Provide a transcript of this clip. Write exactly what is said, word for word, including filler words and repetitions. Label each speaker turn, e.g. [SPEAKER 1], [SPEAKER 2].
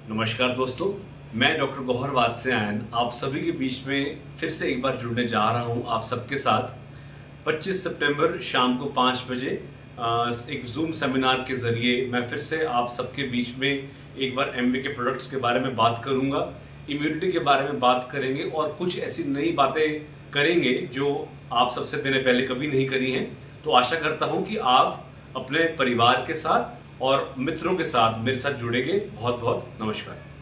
[SPEAKER 1] नमस्कार दोस्तों, मैं डॉक्टर गौहर वात्स्यायन आप सभी के बीच में फिर से एक बार जुड़ने जा रहा हूं आप सबके साथ। पच्चीस सितंबर शाम को पाँच बजे एक जूम सेमिनार के जरिए मैं फिर से आप सबके बीच में एक बार एमवे के प्रोडक्ट्स के बारे में बात करूंगा, इम्यूनिटी के बारे में बात करेंगे और कुछ ऐसी नई बातें करेंगे जो आप सबसे मैंने पहले कभी नहीं करी हैं। तो आशा करता हूं कि आप अपने परिवार के साथ और मित्रों के साथ मेरे साथ जुड़ेंगे। बहुत बहुत नमस्कार।